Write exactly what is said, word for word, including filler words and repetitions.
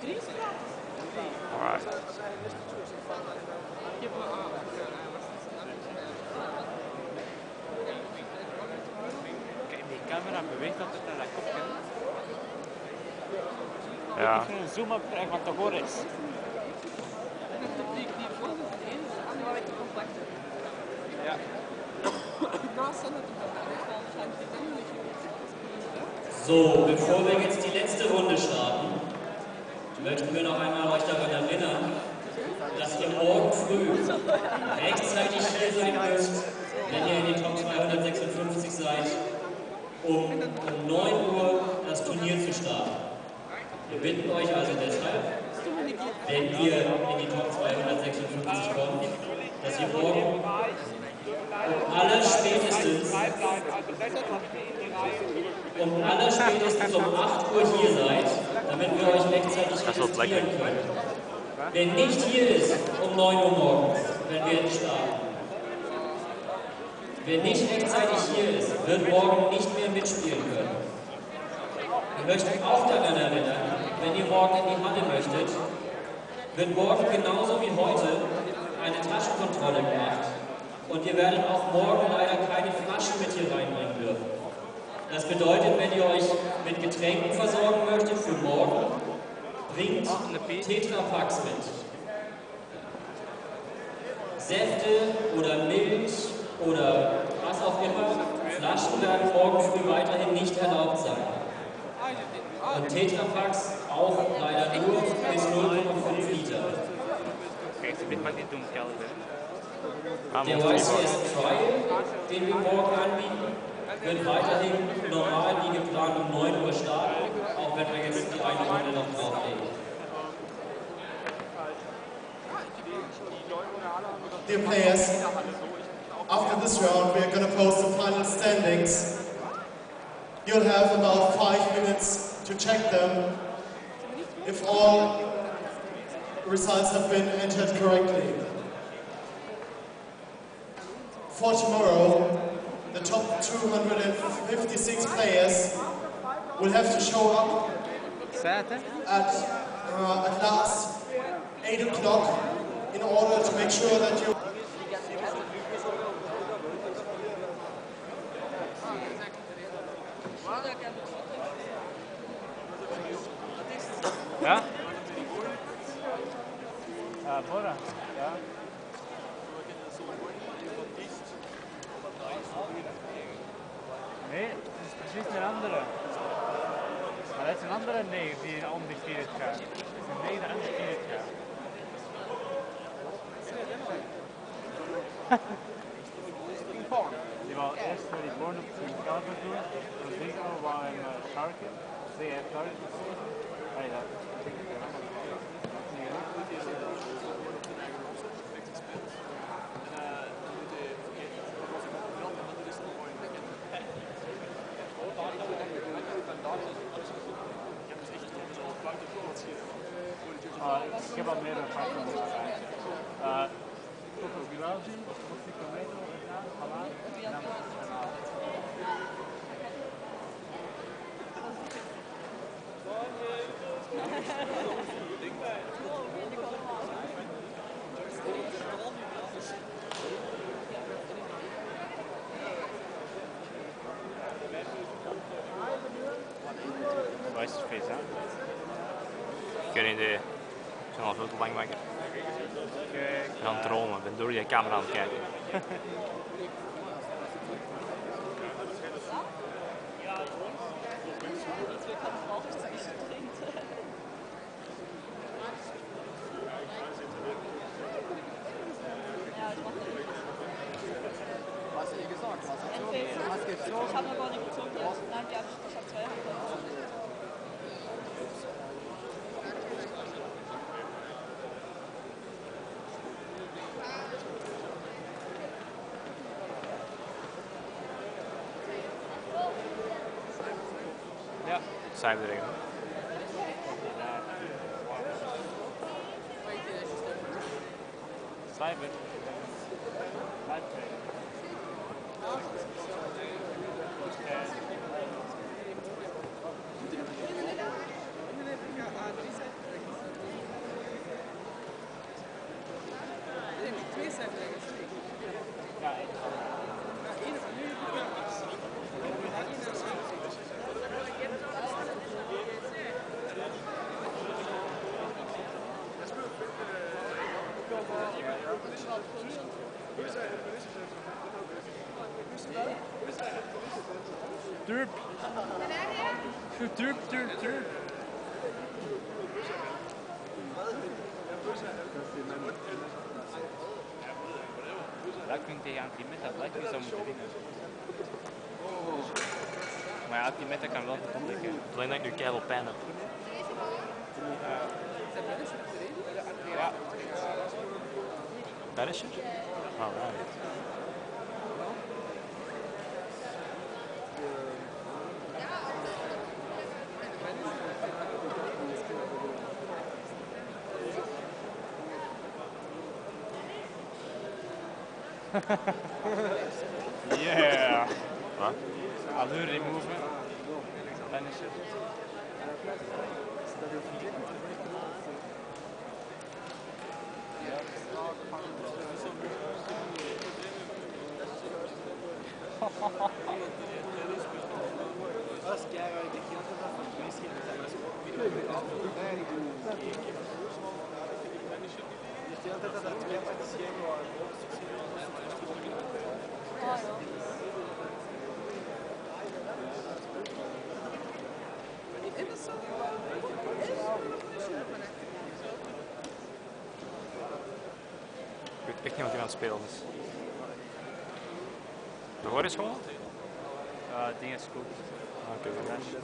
Alright. Kijk, die camera beweegt altijd naar dat kopje. Ja. Ik moet een zoom-up krijgen wat te horen is. Ja. So, bevor wir jetzt die letzte Runde starten, möchten wir noch einmal euch daran erinnern, dass ihr morgen früh rechtzeitig hier sein müsst, wenn ihr in den Top zweihundertsechsundfünfzig seid, um um neun Uhr das Turnier zu starten. Wir bitten euch also deshalb, wenn ihr in die Top zweihundertsechsundfünfzig kommt, dass ihr morgen um allerspätestens um allerspätestens um acht Uhr hier seid, damit wir euch rechtzeitig registrieren können. Wer nicht hier ist um neun Uhr morgens, wenn wir jetzt starten, wer nicht rechtzeitig hier ist, wird morgen nicht mehr mitspielen können. Wir möchten auch daran erinnern, wenn ihr morgen in die Halle möchtet, wird morgen genauso wie heute eine Taschenkontrolle gemacht und ihr werdet auch morgen leider keine Flaschen mit hier reinbringen dürfen. Das bedeutet, wenn ihr euch mit Getränken versorgen möchtet für morgen, bringt Tetrapacks mit. Säfte oder Milch oder was auch immer, Flaschen werden morgen früh weiterhin nicht erlaubt sein. Und Tetrapacks auch leider nur bis null Komma fünf Liter. Der Y C S Trial, den wir morgen anbieten, wird weiterhin normal wie geplant um neun Uhr starten, auch wenn wir jetzt die eine Runde noch drauflegen. Dear players, after this round we are going to post the final standings. You'll have about five minutes to check them if all results have been entered correctly. For tomorrow, the top two hundred fifty-six players will have to show up at, uh, at last eight o'clock in order to make sure that you... Ja? Ja, Bora. Ja. Nee, dat is precies een andere. Maar dat is een andere nee die undefeated gaat. Het is een nee die undefeated gaat. Die wou eerst naar die boord op zijn scalper doen. Dan zie ik al waar een sharken. Zie je het daar? Hey, dat. Ik heb al meerdere factoren erbij. Toto Girazi, Mosiko Meto, Halaan en dan Halaan. Waar is het feest aan? Geen idee. Ik ben al veel te lang wakker. Ik ben aan het dromen, ik ben door je camera aan het kijken. Was hast du gesagt? Was gibt's? Ich habe noch gar nicht gezogen. Nein, die habe ich, ich habe zwei Hand. Ja. Zijn we erin? Cyber. Derp. Derp, derp, derp. Blackpink tegen anti-meta, Blackpink zou moeten winnen. Maar ja, anti-meta kan wel goed ontdekken. Alleen dat ik nu keihard pijn heb. Ja. Banisher? Oh, right. Yeah! Wat? Allure remover. Banisher. Ik weet echt niet wat hij aan het spelen is. De hoor is gewoon? Uh, ding is goed. Oké, okay,